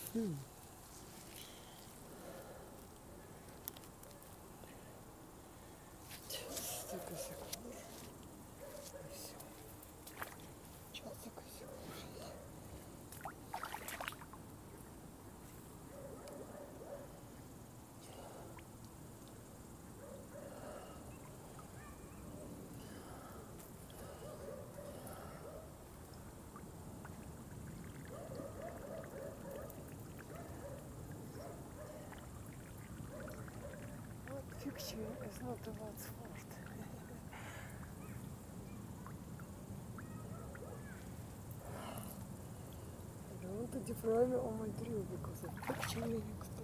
Hmm. Just take a second. Все. Сейчас такой секунд. What picture is not about sport? I don't want to defraud me on my drill because of picture next.